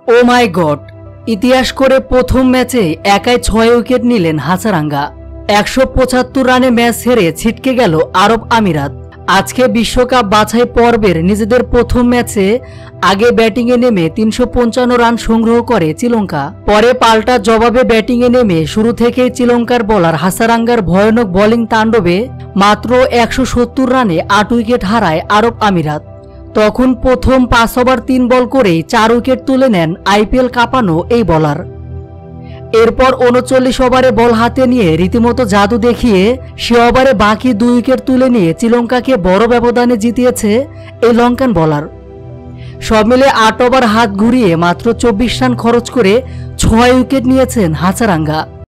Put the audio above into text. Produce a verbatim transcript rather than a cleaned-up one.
ও মাই god, ইতিহাস করে প্রথম ম্যাচে একাই ছয় উইকেট নিলেন হাসারাঙ্গা। একশো পঁচাত্তর রানে ম্যাচ হেরে ছিটকে গেল আরব আমিরাত। আজকে বিশ্বকাপ বাছাই পর্বের নিজেদের প্রথম ম্যাচে আগে ব্যাটিংয়ে নেমে তিনশো পঞ্চান্ন রান সংগ্রহ করে শ্রীলঙ্কা। পরে পাল্টা জবাবে ব্যাটিংয়ে নেমে শুরু থেকেই শ্রীলঙ্কার বোলার হাসারাঙ্গার ভয়ানক বোলিং তাণ্ডবে মাত্র একশো সত্তর রানে আট উইকেট হারায় আরব আমিরাত। তখন প্রথম পাঁচ ওভার তিন বল করেই চার উইকেট তুলে নেন আইপিএল কাঁপানো এই বোলার। এরপর উনচল্লিশ ওভারে বল হাতে নিয়ে রীতিমতো জাদু দেখিয়ে সে ওভারে বাকি দুই উইকেট তুলে নিয়ে শ্রীলঙ্কাকে বড় ব্যবধানে জিতিয়েছে এই লঙ্কান বোলার। সব মিলে আট ওভার হাত ঘুরিয়ে মাত্র চব্বিশ রান খরচ করে ছয় উইকেট নিয়েছেন হাসারাঙ্গা।